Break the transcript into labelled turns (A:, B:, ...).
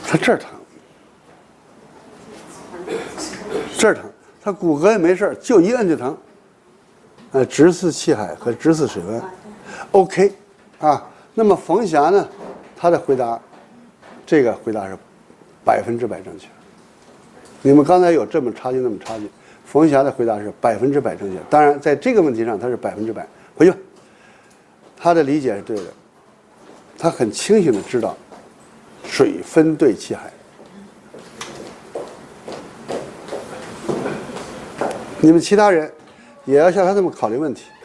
A: 他这儿疼，这儿疼，他骨骼也没事，就一摁就疼。直刺气海和直刺水温 ，OK， 啊，那么冯霞呢，他的回答，这个回答是100%正确。你们刚才有这么差距那么差距，冯霞的回答是100%正确。当然，在这个问题上他是100%，回去吧。他的理解是对的，他很清醒的知道，水分对气海。你们其他人也要像他这么考虑问题。